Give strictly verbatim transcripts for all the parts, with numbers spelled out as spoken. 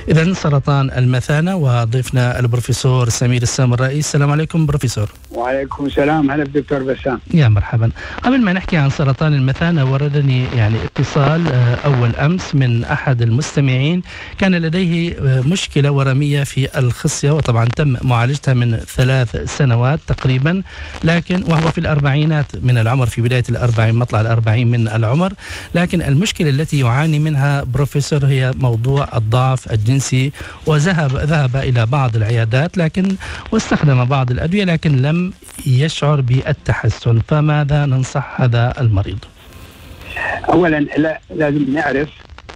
إذن سرطان المثانة، وضيفنا البروفيسور سمير السامرائي. السلام عليكم بروفيسور. وعليكم السلام، هلا بدكتور بسام. يا مرحبا. قبل ما نحكي عن سرطان المثانة، وردني يعني اتصال أول أمس من أحد المستمعين كان لديه مشكلة ورمية في الخصية، وطبعا تم معالجتها من ثلاث سنوات تقريبا، لكن وهو في الأربعينات من العمر، في بداية الأربعين، مطلع الأربعين من العمر. لكن المشكلة التي يعاني منها بروفيسور هي موضوع الضعف الجنسي، وذهب ذهب إلى بعض العيادات لكن واستخدم بعض الأدوية لكن لم يشعر بالتحسن. فماذا ننصح هذا المريض؟ أولا لا لازم نعرف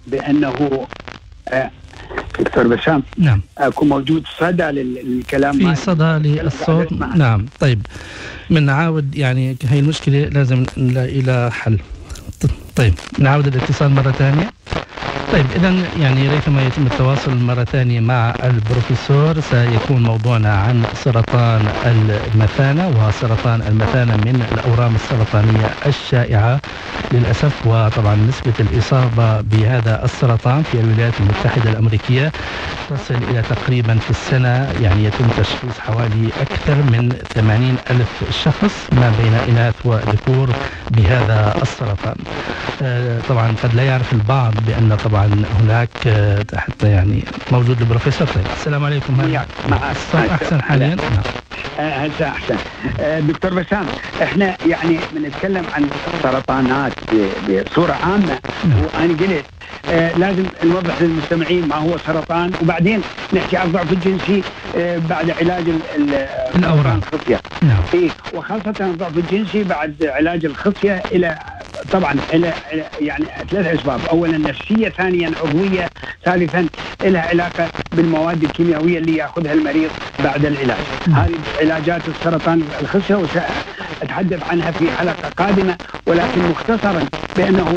بأنه آه دكتور بسام، نعم، أكون موجود صدى للكلام، في صدى للصوت. نعم، طيب من نعاود يعني هي المشكلة لازم نلاقي لها حل. طيب نعاود الاتصال مرة ثانية. طيب إذن يعني ريثما يتم التواصل مرة ثانية مع البروفيسور. سيكون موضوعنا عن سرطان المثانة، وسرطان المثانة من الأورام السرطانية الشائعة للأسف، وطبعا نسبة الإصابة بهذا السرطان في الولايات المتحدة الأمريكية تصل إلى تقريبا في السنة يعني يتم تشخيص حوالي أكثر من ثمانين ألف شخص ما بين إناث وذكور بهذا السرطان. آه طبعا قد لا يعرف البعض بأن طبعا هناك حتى يعني موجود البروفيسور. طيب السلام عليكم. مع الصوت أحسن حاليا؟ نعم هسه أحسن. دكتور بسام، احنا يعني بنتكلم عن السرطانات بصورة عامة، وأنا قلت آه لازم نوضح للمستمعين ما هو سرطان، وبعدين نحكي عن الضعف الجنسي آه بعد علاج الأورام الخصية. نعم. إيه، وخاصة الضعف الجنسي بعد علاج الخصية إلى طبعا إلى يعني ثلاث أسباب: أولا نفسية، ثانيا عضوية، ثالثا لها علاقة بالمواد الكيميائية اللي يأخذها المريض بعد العلاج. هذه علاجات السرطان الخصية وسأتحدث عنها في حلقة قادمة، ولكن مختصرا بأنه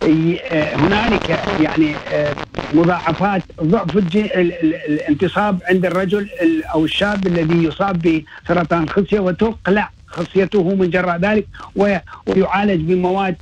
هنالك يعني مضاعفات ضعف الانتصاب عند الرجل أو الشاب الذي يصاب بسرطان الخصية وتقلع خصيته من جراء ذلك، ويعالج بمواد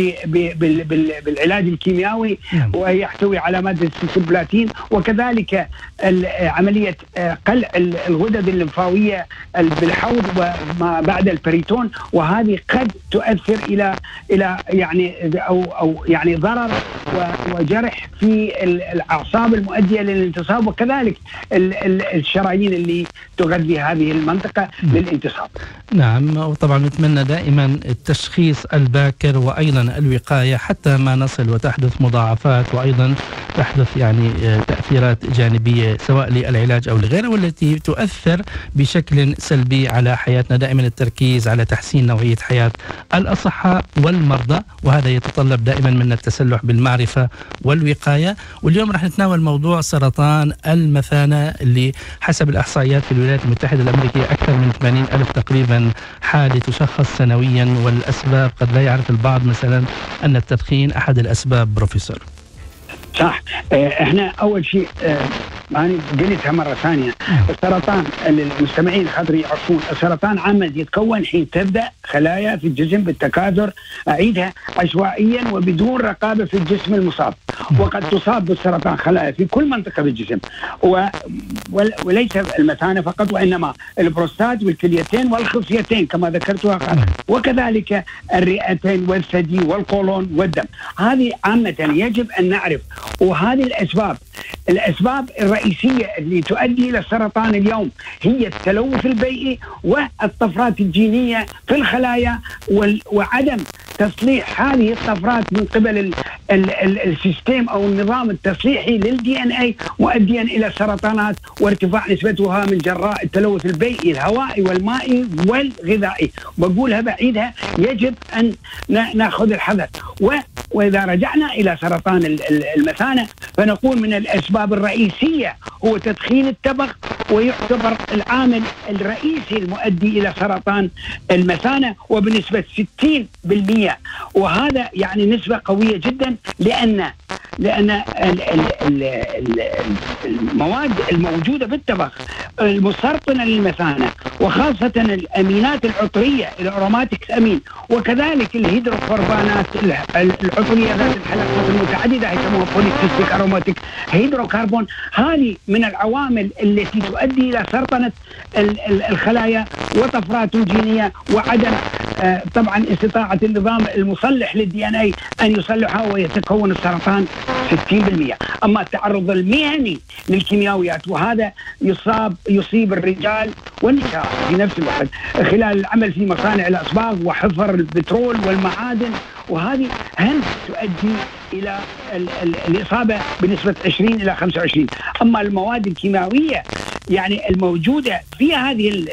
بالعلاج الكيميائي ويحتوي على مادة السيسبلاتين، وكذلك عملية قلع الغدد الليمفاوية بالحوض وما بعد البريتون، وهذه قد تؤثر إلى إلى يعني أو أو يعني ضرر وجرح في الأعصاب المؤدية للانتصاب، وكذلك الشرايين اللي تغذي هذه المنطقة للانتصاب. نعم، وطبعا نتمنى دائما التشخيص الباكر وأيضا الوقاية حتى ما نصل وتحدث مضاعفات وأيضا تحدث يعني تأثيرات جانبية سواء للعلاج أو لغيره، والتي تؤثر بشكل سلبي على حياتنا. دائما التركيز على تحسين نوعية حياة الأصحاء والمرضى، وهذا يتطلب دائما منا التسلح بالمعرفة والوقاية. واليوم راح نتناول موضوع سرطان المثانة اللي حسب الإحصائيات في الولايات المتحدة الأمريكية أكثر من ثمانين ألف تقريبا حالة تشخص سنويا. والأسباب قد لا يعرف البعض مثلا أن التدخين أحد الأسباب بروفيسور. صح. احنا أول شيء أنا قلتها مرة ثانية، السرطان المستمعين خاطر يعرفون السرطان عامة يتكون حين تبدأ خلايا في الجسم بالتكاثر، أعيدها عشوائيا وبدون رقابة في الجسم المصاب، وقد تصاب بالسرطان خلايا في كل منطقة بالجسم، وليس المثانة فقط وإنما البروستات والكليتين والخصيتين كما ذكرتها، وكذلك الرئتين والثدي والقولون والدم. هذه عامة يجب أن نعرف، وهذه الأسباب الأسباب الرئيسية اللي تؤدي إلى السرطان اليوم هي التلوث البيئي والطفرات الجينية في الخلايا وعدم تصليح هذه الطفرات من قبل ال ال ال السيستم أو النظام التصليحي للدي ان اي، مؤديا إلى سرطانات وارتفاع نسبتها من جراء التلوث البيئي الهوائي والمائي والغذائي. بقولها بعيدها، يجب أن نأخذ الحذر. وإذا رجعنا إلى سرطان المثانة فنقول من الأسباب الرئيسية هو تدخين التبغ، ويعتبر العامل الرئيسي المؤدي إلى سرطان المثانة وبنسبة ستين بالمئة، وهذا يعني نسبة قوية جدا، لأن لأن المواد الموجودة بالتبغ المسرطنة للمثانة وخاصة الأمينات العطرية الأروماتكس أمين، وكذلك الهيدروكربونات العطرية ذات الحلقات المتعددة يسموها بوليسيستيك أروماتيك هيدروكربون. هذه من العوامل التي تؤدي إلى سرطنة الخلايا وطفرات جينية وعدم آه طبعا استطاعة النظام المصلح للدي ان اي ان يصلحها ويتكون السرطان ستين بالمئة. اما التعرض المهني للكيماويات وهذا يصاب يصيب الرجال والنساء في نفس الوقت خلال العمل في مصانع الاصباغ وحفر البترول والمعادن، وهذه هم تؤدي الى ال ال الاصابه بنسبه عشرين الى خمسة وعشرين. اما المواد الكيماويه يعني الموجوده في هذه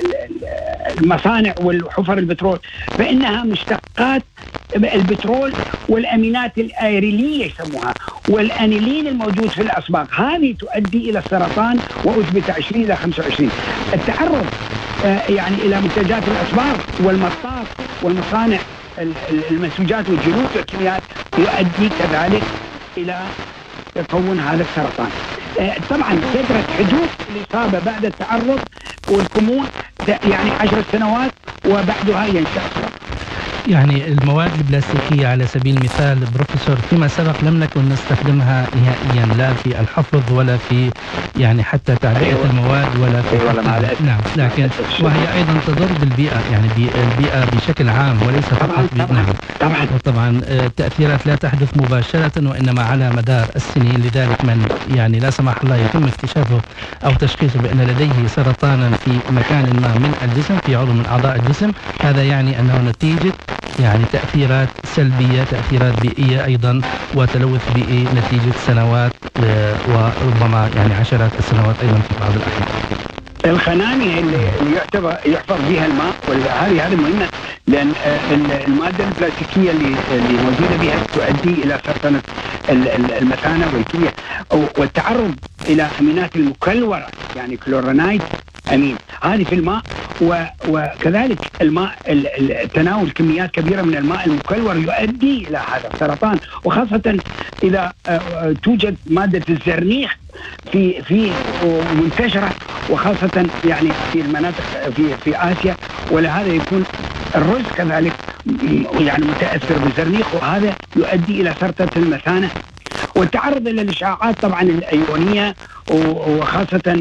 المصانع والحفر البترول فانها مشتقات البترول والامينات الايريليه يسموها والانيلين الموجود في الاصباغ، هذه تؤدي الى السرطان واثبت عشرين الى خمسة وعشرين. التعرض آه يعني الى منتجات الاصباغ والمطاط والمصانع المنسوجات والجلود والكيميائيات يؤدي كذلك الى تكون هذا السرطان. آه طبعا فترة حدوث الإصابة بعد التعرض والكمون يعني عشر سنوات وبعدها ينشأ السرطان. يعني المواد البلاستيكية على سبيل المثال بروفيسور فيما سبق لم نكن نستخدمها نهائيا لا في الحفظ ولا في يعني حتى تعبئة أيوة. المواد ولا في أيوة نعم، لكن وهي أيضا تضر بالبيئة يعني البيئة بشكل عام وليس فقط طبعا طبعا وطبعا التأثيرات لا تحدث مباشرة وإنما على مدار السنين. لذلك من يعني لا سمح الله يتم اكتشافه أو تشخيصه بأن لديه سرطانا في مكان ما من الجسم في عضو من أعضاء الجسم، هذا يعني أنه نتيجة يعني تأثيرات سلبية تأثيرات بيئية أيضا وتلوث بيئي نتيجة سنوات وربما يعني عشرات السنوات أيضا في بعض الأحيان. الخناني اللي يعتبر يحفظ بها الماء وهذه هذه مهمة لأن المادة البلاستيكية اللي اللي موجودة بها تؤدي إلى سرطنة المثانة والكلية والتعرض إلى أمينات المكلورة يعني كلورانايد أمين هذه في الماء، وكذلك الماء تناول كميات كبيرة من الماء المكلور يؤدي إلى هذا السرطان، وخاصة إذا توجد مادة الزرنيخ في في منتشرة وخاصة يعني في المناطق في في آسيا، ولهذا يكون الرز كذلك يعني متأثر بالزرنيخ وهذا يؤدي إلى سرطنة المثانة. والتعرض إلى الإشعاعات طبعا الأيونية وخاصة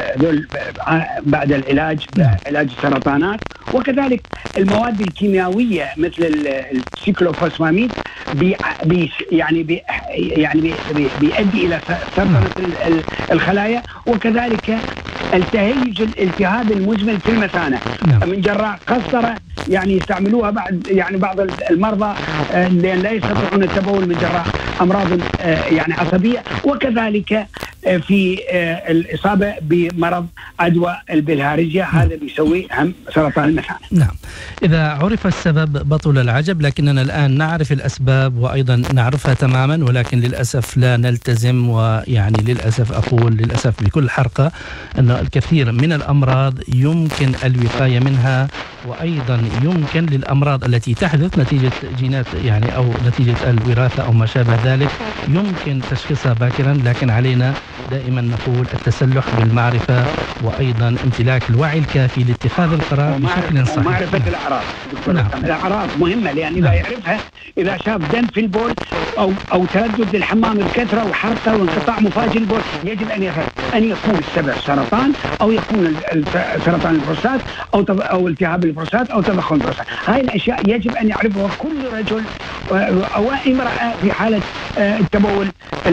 بعد العلاج علاج السرطانات، وكذلك المواد الكيميائية مثل السيكلوفوسفاميد بي بي يعني بي يعني بي بيؤدي إلى سرطنة الخلايا، وكذلك التهيج الالتهاب المزمن في المثانة من جراء قسطرة يعني يستعملوها بعد يعني بعض المرضى لأن لا يستطيعون التبول من جراء أمراض يعني عصبية، وكذلك في الإصابة بمرض عدوى البلهارسيا هذا بيسوي هم سرطان المثانة. نعم، إذا عرف السبب بطل العجب، لكننا الآن نعرف الأسباب وأيضا نعرفها تماما ولكن للأسف لا نلتزم، ويعني للأسف أقول للأسف بكل حرقة أن الكثير من الأمراض يمكن الوقاية منها، وأيضا يمكن للأمراض التي تحدث نتيجة جينات يعني أو نتيجة الوراثة أو ما شابه ذلك يمكن تشخيصها باكرا، لكن علينا دائما نقول التسلح بالمعرفة وأيضا امتلاك الوعي الكافي لاتخاذ القرار بشكل صحيح. ومعرفة الأعراض نعم. الأعراض مهمة لأن إذا يعرفها إذا شاف دم في البول أو أو تردد للحمام بكثرة وحرقة وانقطاع مفاجئ البول يجب أن يفهم أن يكون السبب سرطان أو يكون سرطان البروستات أو أو التهاب البروستات أو تضخم البروستات. هاي الأشياء يجب أن يعرفها كل رجل أو امرأة في حالة التبول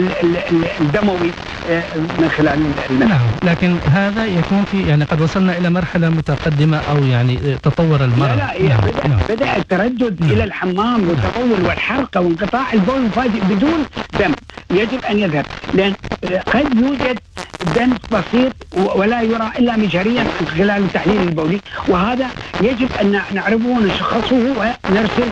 الدموي من خلال المنام. نعم، لكن هذا يكون في يعني قد وصلنا إلى مرحلة متقدمة أو يعني تطور المرض. لا لا نعم. بدأ, نعم. بدأ التردد نعم. إلى الحمام والتطول والحرقة وانقطاع البول المفاجئ بدون دم يجب أن يذهب، لأن قد يوجد دم بسيط ولا يرى إلا مجهريا خلال التحليل البولي، وهذا يجب أن نعرفه ونشخصه ونرسل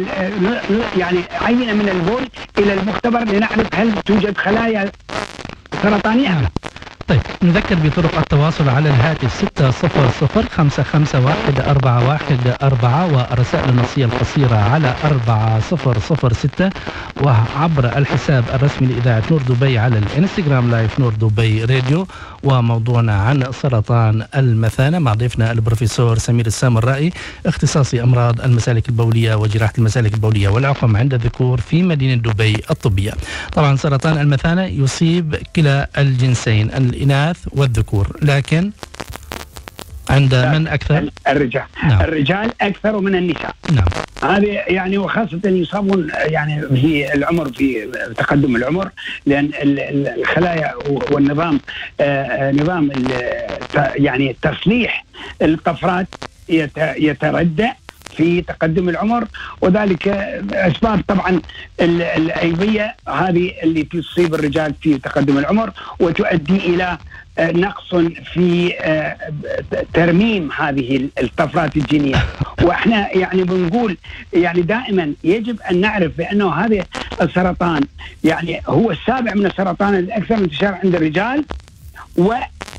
يعني عينة من البول إلى المختبر لنعرف هل توجد خلايا سرطانية. طيب نذكر بطرق التواصل على الهاتف ستة صفر صفر خمسة خمسة واحد أربعة واحد أربعة والرسائل النصية القصيرة على أربعة صفر صفر ستة وعبر الحساب الرسمي لإذاعة نور دبي على الانستغرام لايف نور دبي راديو. وموضوعنا عن سرطان المثانة مع ضيفنا البروفيسور سمير السامرائي اختصاصي أمراض المسالك البولية وجراحة المسالك البولية والعقم عند الذكور في مدينة دبي الطبية. طبعا سرطان المثانة يصيب كلا الجنسين الإناث والذكور، لكن عند من أكثر؟ الرجال. نعم. الرجال أكثر من النساء. نعم. هذه يعني وخاصة يصابون يعني في العمر، في تقدم العمر، لأن الخلايا والنظام نظام يعني تصليح الطفرات يتردى في تقدم العمر، وذلك أسباب طبعا الأيضية هذه اللي تصيب الرجال في تقدم العمر وتؤدي إلى نقص في ترميم هذه الطفرات الجينية. واحنا يعني بنقول يعني دائما يجب ان نعرف بانه هذا السرطان يعني هو السابع من السرطان الاكثر انتشارا عند الرجال، و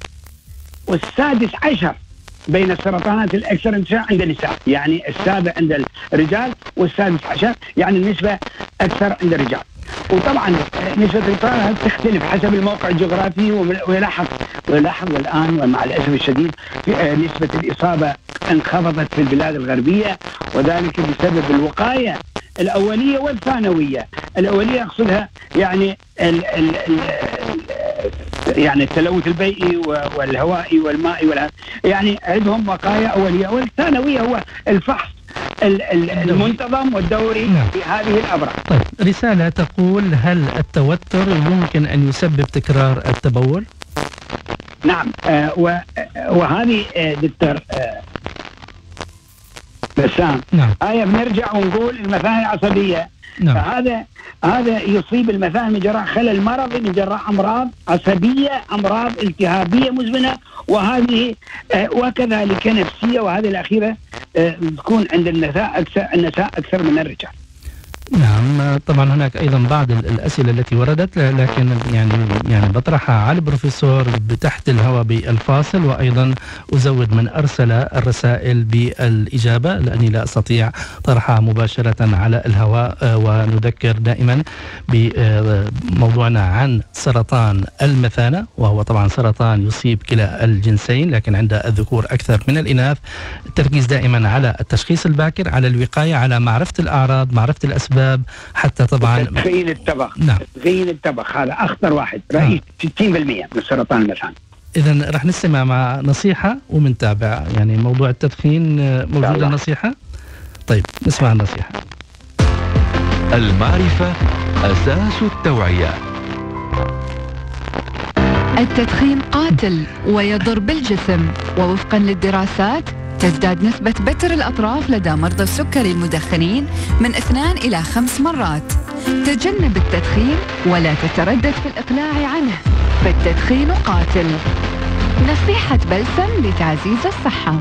والسادس عشر بين السرطانات الاكثر انتشارا عند النساء، يعني السابع عند الرجال والسادس عشر، يعني النسبة اكثر عند الرجال. وطبعا نسبة الإصابة تختلف حسب الموقع الجغرافي، ويلاحظ ويلاحظ الآن ومع الأسف الشديد نسبة الإصابة انخفضت في البلاد الغربية، وذلك بسبب الوقاية الأولية والثانوية. الأولية أقصدها يعني ال ال ال يعني التلوث البيئي والهوائي والمائي، يعني عندهم وقاية أولية، والثانوية هو الفحص المنتظم والدوري. نعم. في هذه الأمراض. طيب رسالة تقول: هل التوتر يمكن أن يسبب تكرار التبول؟ نعم. آه وهذه آه دكتور آه بسام. نعم. آية بنرجع ونقول المثانة العصبية. نعم. فهذا هذا يصيب المثانة من جراء خلل مرضي، من جراء أمراض عصبية، أمراض التهابية مزمنة، وهذه آه وكذلك نفسية، وهذه الأخيرة آه تكون عند النساء أكثر النساء أكثر من الرجال. نعم. طبعا هناك ايضا بعض الاسئله التي وردت، لكن يعني يعني بطرحها على البروفيسور بتحت الهواء بالفاصل، وايضا ازود من ارسل الرسائل بالاجابه لاني لا استطيع طرحها مباشره على الهواء. ونذكر دائما بموضوعنا عن سرطان المثانه، وهو طبعا سرطان يصيب كلا الجنسين لكن عند الذكور اكثر من الاناث. التركيز دائما على التشخيص الباكر، على الوقايه، على معرفه الاعراض، معرفه الاسباب، حتى طبعا تدخين التبغ. نعم. تدخين التبغ هذا اخطر واحد، رئيس ستين بالمئة من سرطان المثانة. اذا راح نستمع مع نصيحه ومنتابع يعني موضوع التدخين. موجوده نصيحه؟ طيب نسمع النصيحه. المعرفه اساس التوعيه. التدخين قاتل ويضر بالجسم، ووفقا للدراسات تزداد نسبة بتر الأطراف لدى مرضى السكري المدخنين من اثنان إلى خمس مرات. تجنب التدخين ولا تتردد في الإقلاع عنه، فالتدخين قاتل. نصيحة بلسم لتعزيز الصحة.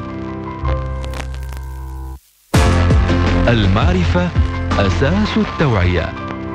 المعرفة أساس التوعية.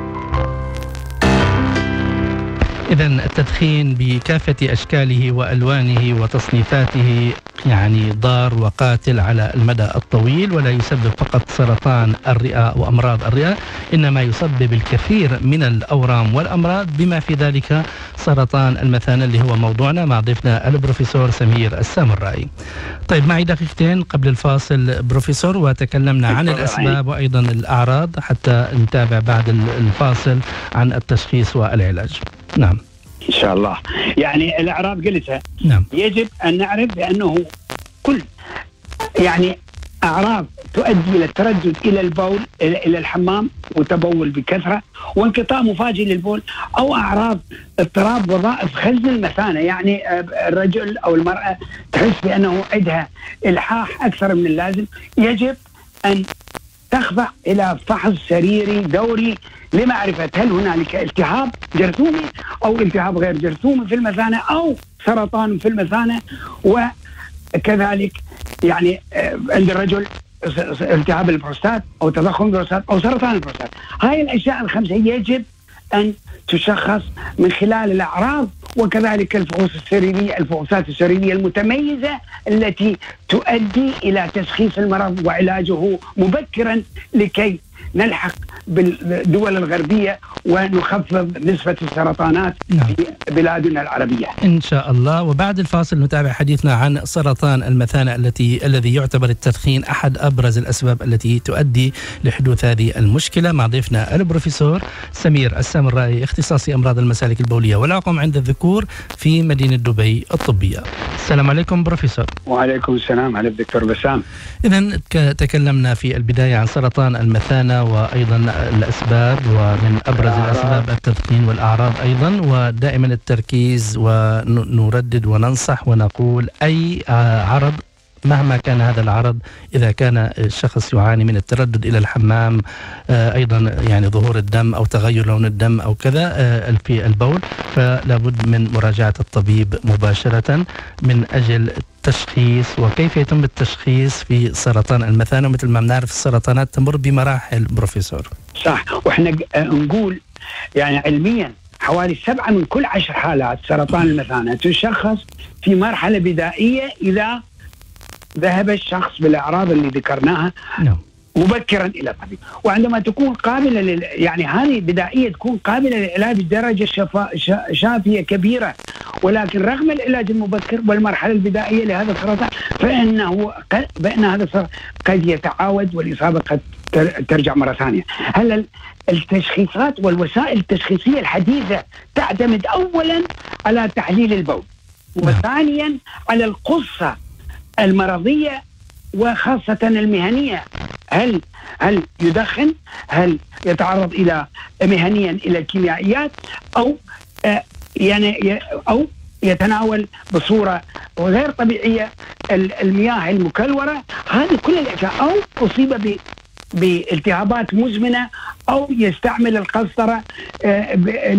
إذن التدخين بكافة أشكاله وألوانه وتصنيفاته يعني ضار وقاتل على المدى الطويل، ولا يسبب فقط سرطان الرئة وأمراض الرئة، إنما يسبب الكثير من الأورام والأمراض بما في ذلك سرطان المثانة اللي هو موضوعنا مع ضيفنا البروفيسور سمير السامرائي. طيب معي دقيقتين قبل الفاصل بروفيسور، وتكلمنا عن الأسباب وأيضا الأعراض حتى نتابع بعد الفاصل عن التشخيص والعلاج. نعم إن شاء الله. يعني الأعراض قلتها. نعم. يجب أن نعرف بأنه كل يعني أعراض تؤدي إلى التردد إلى البول إلى الحمام وتبول بكثرة وانقطاع مفاجئ للبول، أو أعراض اضطراب وظائف خزن المثانة، يعني الرجل أو المرأة تحس بأنه عندها إلحاح أكثر من اللازم، يجب أن تخضع إلى فحص سريري دوري لمعرفة هل هنالك التهاب جرثومي أو التهاب غير جرثومي في المثانة أو سرطان في المثانة، وكذلك يعني عند الرجل التهاب البروستات أو تضخم البروستات أو سرطان البروستات. هاي الأشياء الخمسة يجب أن تشخص من خلال الأعراض وكذلك الفحوص السريرية الفحوصات السريرية المتميزة التي تؤدي إلى تشخيص المرض وعلاجه مبكرا لكي نلحق بالدول الغربية ونخفض نسبة السرطانات نعم. في بلادنا العربية إن شاء الله. وبعد الفاصل نتابع حديثنا عن سرطان المثانة التي الذي يعتبر التدخين أحد أبرز الأسباب التي تؤدي لحدوث هذه المشكلة، مع ضيفنا البروفيسور سمير السامرائي، اختصاصي أمراض المسالك البولية والعقم عند الذكور في مدينة دبي الطبية. السلام عليكم بروفيسور. وعليكم السلام على الدكتور بسام. إذن تكلمنا في البداية عن سرطان المثانة وأيضا الأسباب، ومن أبرز الأسباب التدخين والأعراض أيضا، ودائما التركيز ونردد وننصح ونقول أي عرض مهما كان هذا العرض، إذا كان الشخص يعاني من التردد إلى الحمام، أيضا يعني ظهور الدم أو تغير لون الدم أو كذا في البول، فلا بد من مراجعة الطبيب مباشرة من أجل التشخيص. وكيف يتم التشخيص في سرطان المثانة؟ مثل ما بنعرف السرطانات تمر بمراحل بروفيسور. صح، وإحنا نقول يعني علميا حوالي سبعة من كل عشر حالات سرطان المثانة تشخص في مرحلة بدائية إذا ذهب الشخص بالأعراض اللي ذكرناها نعم. مبكرا إلى الطبيب، وعندما تكون قابلة لل... يعني هذه بدائية تكون قابلة للعلاج بدرجة شفا... شافية كبيرة، ولكن رغم العلاج المبكر والمرحلة البدائية لهذا السرطان فإنه قد... بأن هذا السرطان قد يتعاود والإصابة قد ترجع مرة ثانية. هل التشخيصات والوسائل التشخيصية الحديثة تعتمد أولا على تحليل البول، وثانيا على القصة المرضية وخاصة المهنية، هل هل يدخن، هل يتعرض إلى مهنيا إلى الكيميائيات، أو آه يعني أو يتناول بصورة غير طبيعية المياه المكلورة، هذه كل الأشياء، أو أصيب ب بالتهابات مزمنة، أو يستعمل القسطرة آه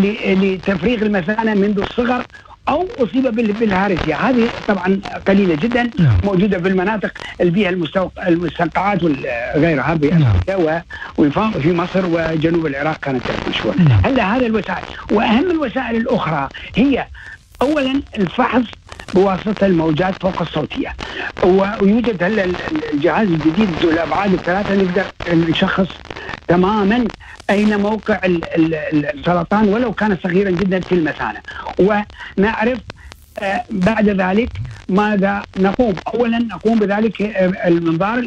لتفريغ المثانة منذ الصغر، أو أصيب بالهارسيا. هذه طبعا قليلة جدا نعم. موجودة في المناطق البيئة المستنقعات وغيرها بأمريكا وفي مصر وجنوب العراق كانت مشهورة نعم. هلا هذا الوسائل، وأهم الوسائل الأخرى هي أولا الفحص بواسطة الموجات فوق الصوتية، ويوجد هلا الجهاز الجديد ذو الأبعاد الثلاثة نقدر نشخص تماما أين موقع السرطان ولو كان صغيرا جدا في المثانة، ونعرف آه بعد ذلك ماذا نقوم. أولا نقوم بذلك آه المنظار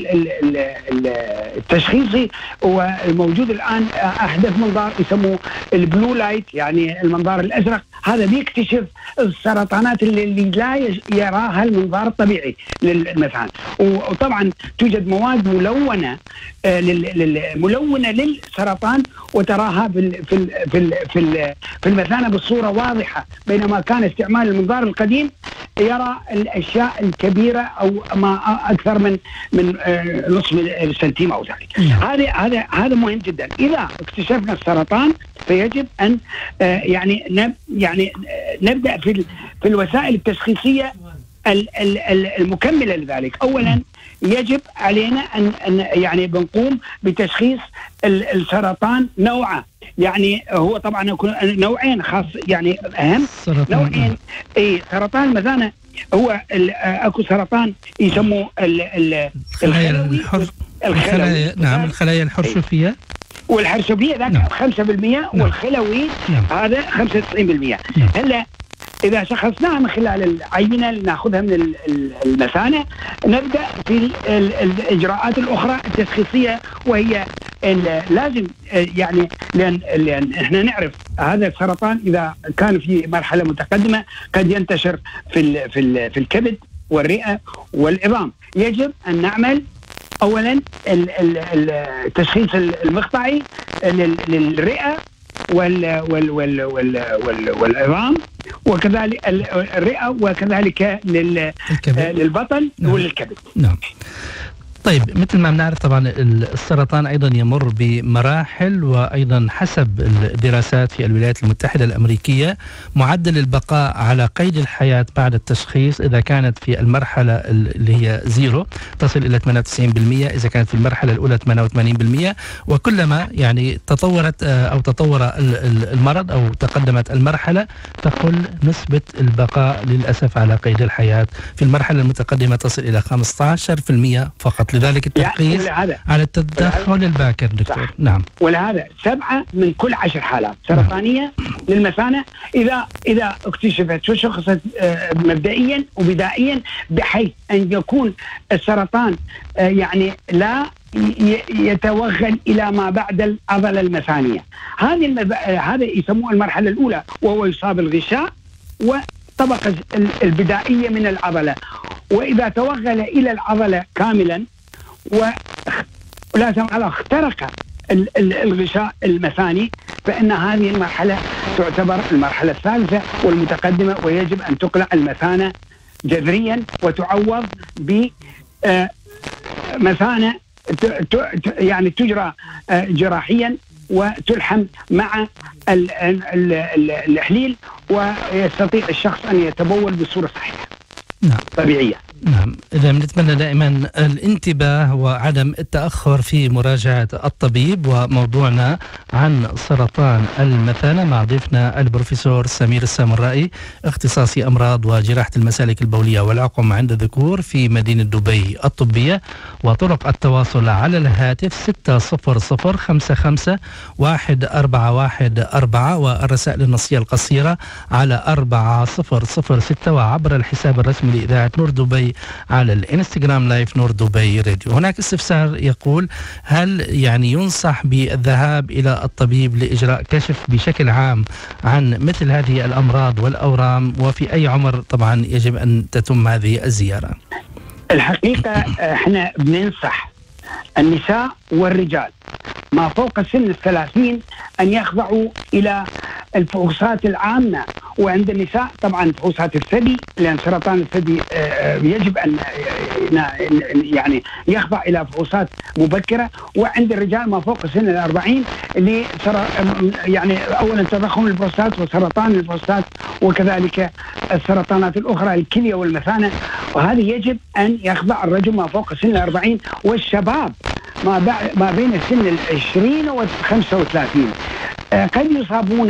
التشخيصي، والموجود الآن آه أحدث منظار يسموه البلو لايت، يعني المنظار الأزرق، هذا بيكتشف السرطانات اللي, اللي لا يراها المنظار الطبيعي للمثانة. وطبعا توجد مواد ملونة آه ملونة للسرطان وتراها في في في في المثانة بصورة واضحة، بينما كان استعمال المنظار القديم يرى الاشياء الكبيره او ما اكثر من من نصف سنتيم او ذلك. هذا هذا هذا مهم جدا. اذا اكتشفنا السرطان فيجب ان يعني نب يعني نبدا في في الوسائل التشخيصيه المكمله لذلك. اولا يجب علينا ان يعني بنقوم بتشخيص السرطان نوعه، يعني هو طبعا نوعين خاص، يعني اهم نوعين. اي سرطان المثانه هو اكو سرطان يسموه الخلوي الخلايا نعم الخلايا الحرشفيه والحرشفيه ذاك نعم. خمسة بالمئة نعم. والخلوي نعم. هذا خمسة وتسعين بالمئة نعم. هلا إذا شخصناها من خلال العينة اللي ناخذها من المثانة نبدأ في الإجراءات الأخرى التشخيصية، وهي لازم يعني لأن, لأن إحنا نعرف هذا السرطان إذا كان في مرحلة متقدمة قد ينتشر في ال في ال في الكبد والرئة والعظام. يجب أن نعمل أولا التشخيص المقطعي للرئة وال وال وال وال وال والعظام، وكذلك الرئة، وكذلك لل للبطن نعم. وللكبد. نعم. طيب مثل ما بنعرف طبعا السرطان أيضا يمر بمراحل، وأيضا حسب الدراسات في الولايات المتحدة الأمريكية معدل البقاء على قيد الحياة بعد التشخيص إذا كانت في المرحلة اللي هي زيرو تصل إلى ثمانية وتسعين بالمئة، إذا كانت في المرحلة الأولى ثمانية وثمانين بالمئة، وكلما يعني تطورت أو تطور المرض أو تقدمت المرحلة تقل نسبة البقاء للأسف على قيد الحياة. في المرحلة المتقدمة تصل إلى خمسة عشر بالمئة فقط. لذلك التركيز على التدخل الباكر دكتور. نعم. ولهذا سبعة من كل عشر حالات سرطانية للمثانة إذا إذا اكتشفت وشخصت مبدئيا وبدائيا، بحيث أن يكون السرطان يعني لا يتوغل إلى ما بعد العضلة المثانية. هذه المب... هذا يسموه المرحلة الأولى، وهو يصاب الغشاء وطبقة البدائية من العضلة. وإذا توغل إلى العضلة كاملا ولا سمح الله اخترق الغشاء المثاني، فإن هذه المرحلة تعتبر المرحلة الثالثة والمتقدمة، ويجب أن تقلع المثانة جذريا وتعوض بمثانة يعني تجرى جراحيا وتلحم مع الإحليل، ويستطيع الشخص أن يتبول بصورة صحيحة. نعم. طبيعية. نعم. إذا بنتمنى دائما الانتباه وعدم التأخر في مراجعة الطبيب. وموضوعنا عن سرطان المثانة مع ضيفنا البروفيسور سمير السامرائي، اختصاصي أمراض وجراحة المسالك البولية والعقم عند الذكور في مدينة دبي الطبية. وطرق التواصل على الهاتف ستة صفر صفر خمسة خمسة واحد أربعة واحد أربعة، والرسائل النصية القصيرة على أربعة صفر صفر ستة، وعبر الحساب الرسمي لإذاعة نور دبي على الانستغرام لايف نور دبي راديو. هناك استفسار يقول: هل يعني ينصح بالذهاب إلى الطبيب لإجراء كشف بشكل عام عن مثل هذه الأمراض والأورام، وفي أي عمر طبعا يجب أن تتم هذه الزيارة؟ الحقيقة احنا بننصح النساء والرجال ما فوق سن الثلاثين أن يخضعوا إلى الفحوصات العامة. وعند النساء طبعا فحوصات الثدي، لأن سرطان الثدي يجب أن يعني يخضع إلى فحوصات مبكرة. وعند الرجال ما فوق سن الأربعين اللي يعني أولا تضخم البروستات وسرطان البروستات، وكذلك السرطانات الأخرى الكلية والمثانة، وهذه يجب أن يخضع الرجل ما فوق سن الأربعين. والشباب ما ما بين سن العشرين وخمسة وثلاثين قد يصابون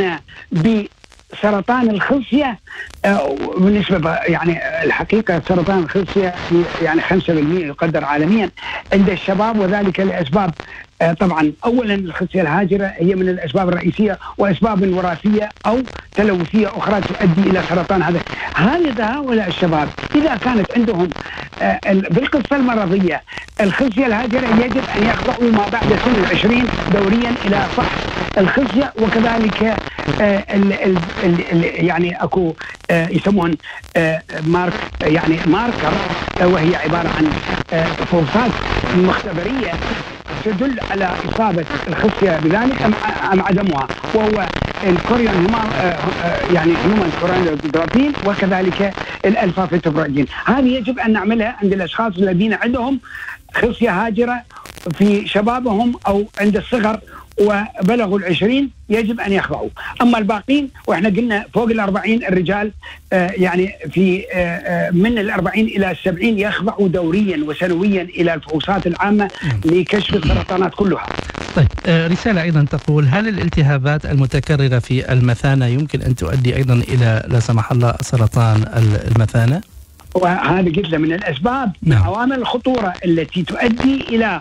بسرطان الخصية بالنسبة يعني الحقيقة سرطان الخصية يعني خمسة بالمئة يقدر عالميا عند الشباب، وذلك لأسباب طبعا أولا الخصية الهاجرة هي من الأسباب الرئيسية، وأسباب وراثية أو تلوثية أخرى تؤدي إلى سرطان هذا. هذا هؤلاء الشباب إذا كانت عندهم بالقصة المرضية الخصية الهاجرة يجب أن يخضعوا ما بعد سن العشرين دوريا إلى فحص الخصية. وكذلك ال ال ال يعني أكو يسمون مارك يعني ماركر، وهي عبارة عن فحوصات مختبرية تدل على إصابة الخصية بذلك أم عدمها، وهو الكوريون هما يعني هيومن كورونوجرافين، وكذلك الألفا فيتوبروجين. هذه يجب أن نعملها عند الأشخاص الذين عندهم خصية هاجرة في شبابهم أو عند الصغر وبلغوا العشرين يجب أن يخضعوا. أما الباقين وإحنا قلنا فوق الأربعين الرجال آه يعني في آه من الأربعين إلى السبعين يخضعوا دوريا وسنويا إلى الفحوصات العامة لكشف السرطانات كلها. طيب آه رسالة أيضا تقول: هل الالتهابات المتكررة في المثانة يمكن أن تؤدي أيضا إلى لا سمح الله سرطان المثانة؟ وهذا قلت من الأسباب من نعم. عوامل الخطورة التي تؤدي إلى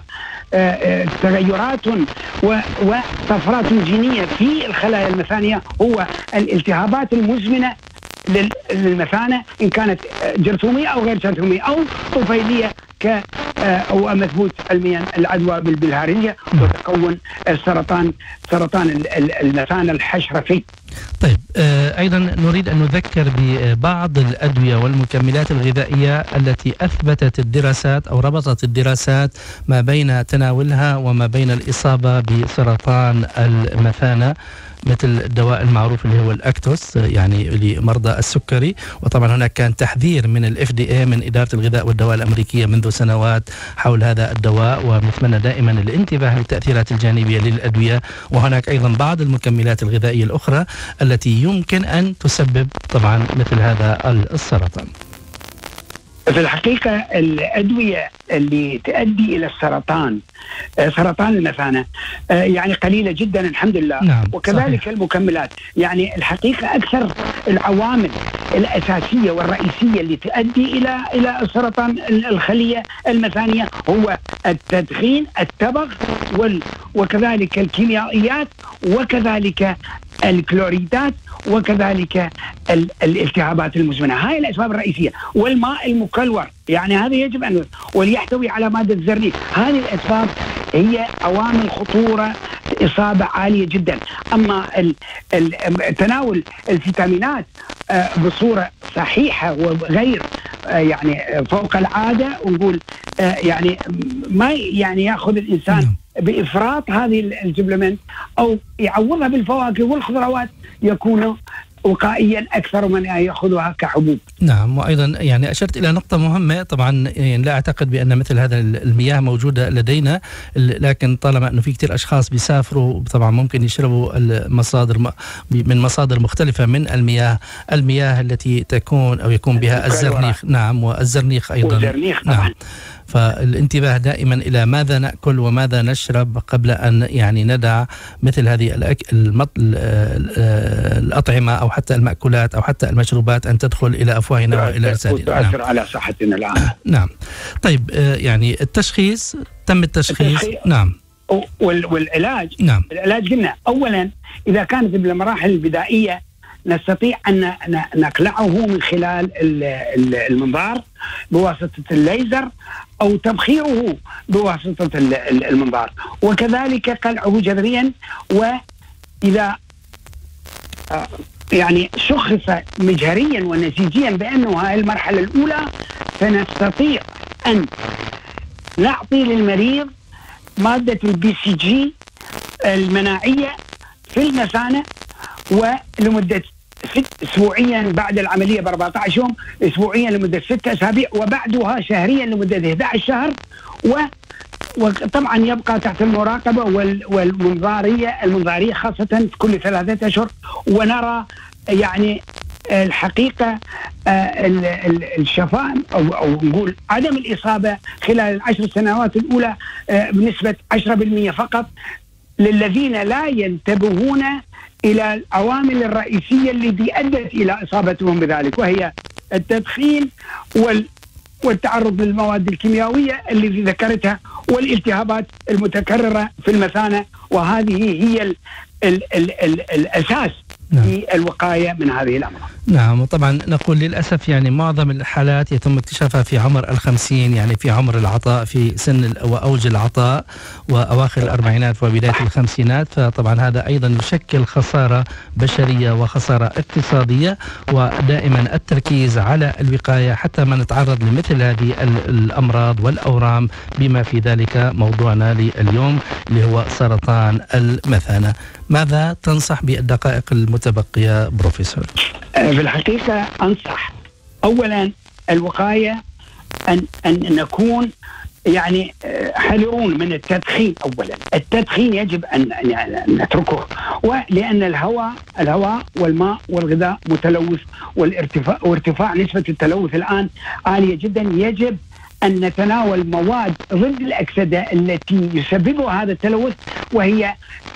تغيرات وطفرات جينية في الخلايا المثانية هو الالتهابات المزمنة للمثانة، إن كانت جرثومية أو غير جرثومية أو طفيلية ك أو مثبوت علميا العدوى بالهارنجة وتكون السرطان سرطان المثانة الحشرفي. طيب أيضا نريد أن نذكر ببعض الأدوية والمكملات الغذائية التي أثبتت الدراسات أو ربطت الدراسات ما بين تناولها وما بين الإصابة بسرطان المثانة. مثل الدواء المعروف اللي هو الأكتوس يعني لمرضى السكري. وطبعا هناك كان تحذير من الاف دي اي من إدارة الغذاء والدواء الأمريكية منذ سنوات حول هذا الدواء، ونتمنى دائما الانتباه للتأثيرات الجانبية للأدوية. وهناك أيضا بعض المكملات الغذائية الأخرى التي يمكن أن تسبب طبعا مثل هذا السرطان. في الحقيقة الأدوية اللي تؤدي إلى السرطان سرطان المثانة يعني قليلة جدا الحمد لله. نعم وكذلك صحيح. المكملات يعني الحقيقة أكثر العوامل الأساسية والرئيسية اللي تؤدي إلى إلى السرطان الخلية المثانية هو التدخين، التبغ، وال وكذلك الكيميائيات، وكذلك الكلوريدات، وكذلك الالتهابات المزمنة. هاي الأسباب الرئيسية. والماء المكلور يعني هذا يجب أن وليحتوي على مادة زرنيخ. هذه الأسباب هي عوامل خطورة إصابة عالية جدا. أما تناول الفيتامينات بصورة صحيحة وغير يعني فوق العادة، ونقول يعني ما يعني يأخذ الإنسان بإفراط هذه الجبلمنت أو يعوضها بالفواكه والخضروات يكون وقائيا أكثر من يأخذها كحبوب. نعم. وأيضا يعني أشرت إلى نقطة مهمة طبعا، يعني لا أعتقد بأن مثل هذا المياه موجودة لدينا، لكن طالما أنه في كتير أشخاص بيسافروا طبعا ممكن يشربوا المصادر من مصادر مختلفة من المياه المياه التي تكون أو يكون بها الزرنيخ. نعم. والزرنيخ أيضا. والزرنيخ طبعا. نعم. فالانتباه دائما إلى ماذا نأكل وماذا نشرب قبل أن يعني ندع مثل هذه الأك... المط... الأطعمة أو حتى المأكولات أو حتى المشروبات أن تدخل إلى أفواهنا وإلى أجسادنا. وتؤثر نعم. على صحتنا العامة. نعم. طيب يعني التشخيص تم التشخيص. التشخيص. نعم. وال... والعلاج. نعم. العلاج قلنا أولا إذا كانت بالمراحل البدائية نستطيع أن نقلعه من خلال المنظار بواسطة الليزر أو تبخيره بواسطة المنظار، وكذلك قلعه جذريا. وإذا يعني شخص مجهريا ونسيجيا بأنه هذه المرحلة الأولى فنستطيع أن نعطي للمريض مادة البي سي جي المناعية في المثانة ولمدة ست اسبوعيا بعد العمليه ب أربعة عشر يوم، اسبوعيا لمده ستة اسابيع، وبعدها شهريا لمده أحد عشر شهر. و وطبعا يبقى تحت المراقبه والمنظاريه المنظاريه خاصه كل ثلاثه اشهر. ونرى يعني الحقيقه الشفاء او او نقول عدم الاصابه خلال العشر سنوات الاولى بنسبه عشرة بالمئة فقط للذين لا ينتبهون إلى العوامل الرئيسية التي أدت إلى إصابتهم بذلك، وهي التدخين وال والتعرض للمواد الكيميائية اللي ذكرتها والالتهابات المتكررة في المثانة. وهذه هي ال ال ال ال الأساس نعم. في الوقاية من هذه الأمراض. نعم. وطبعا نقول للأسف يعني معظم الحالات يتم اكتشافها في عمر الخمسين، يعني في عمر العطاء، في سن وأوج العطاء وأواخر الأربعينات وبداية الخمسينات. فطبعا هذا أيضا يشكل خسارة بشرية وخسارة اقتصادية. ودائما التركيز على الوقاية حتى ما نتعرض لمثل هذه الأمراض والأورام، بما في ذلك موضوعنا لليوم اللي هو سرطان المثانة. ماذا تنصح بالدقائق المتبقية بروفيسور؟ في الحقيقة أنصح أولا الوقاية أن أن نكون يعني حذرون من التدخين. أولا التدخين يجب أن نتركه، ولأن الهواء الهواء والماء والغذاء متلوث، والارتفاع وارتفاع نسبة التلوث الآن عالية جدا. يجب أن نتناول مواد ضد الأكسدة التي يسببها هذا التلوث، وهي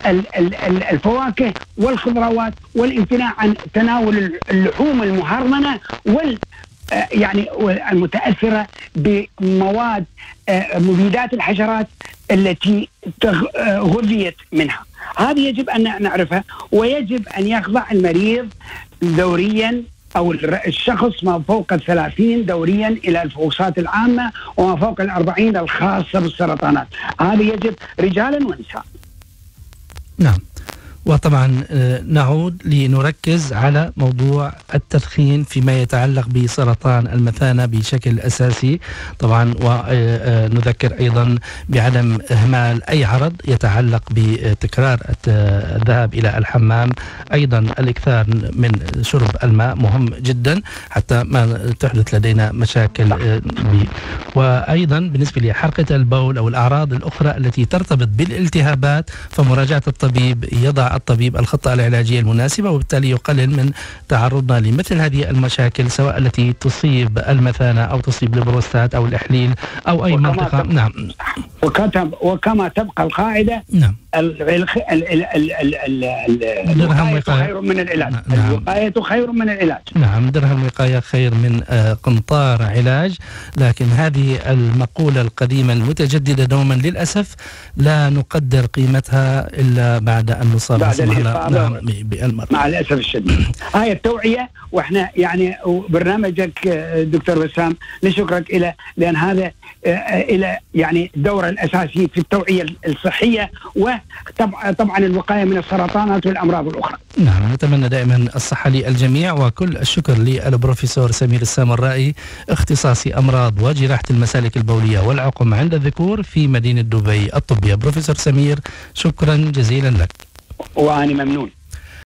الفواكه والخضروات، والامتناع عن تناول اللحوم المهرمنة وال يعني المتأثرة بمواد مبيدات الحشرات التي غذيت منها. هذه يجب أن نعرفها. ويجب أن يخضع المريض دوريا أو الشخص ما فوق الثلاثين دوريا إلى الفحوصات العامة، وما فوق الأربعين الخاصة بالسرطانات. هذا يجب رجالا ونساء. نعم. وطبعا نعود لنركز على موضوع التدخين فيما يتعلق بسرطان المثانة بشكل أساسي طبعا، ونذكر أيضا بعدم إهمال أي عرض يتعلق بتكرار الذهاب إلى الحمام، أيضا الإكثار من شرب الماء مهم جدا حتى ما تحدث لدينا مشاكل. وأيضا بالنسبة لحرقة البول أو الأعراض الأخرى التي ترتبط بالالتهابات فمراجعة الطبيب، يضع الطبيب الخطة العلاجية المناسبة وبالتالي يقلل من تعرضنا لمثل هذه المشاكل سواء التي تصيب المثانة أو تصيب البروستات أو الإحليل أو أي منطقة. نعم. وكما تبقى القاعدة نعم الوقاية خير من العلاج. نعم. الوقاية خير من العلاج. نعم، درهم وقاية خير من قنطار علاج. لكن هذه المقولة القديمة المتجددة دوما للأسف لا نقدر قيمتها إلا بعد أن نصاب نعم بالمرض مع الأسف الشديد. هاي التوعية، وإحنا يعني برنامجك دكتور وسام نشكرك إلى لأن هذا إلى يعني الدور الأساسي في التوعية الصحية وطبعا الوقاية من السرطانات والأمراض الأخرى. نعم، نتمنى دائما الصحة للجميع، وكل الشكر للبروفيسور سمير السامرائي اختصاصي أمراض وجراحة المسالك البولية والعقم عند الذكور في مدينة دبي الطبية. بروفيسور سمير شكرا جزيلا لك. وأنا ممنون.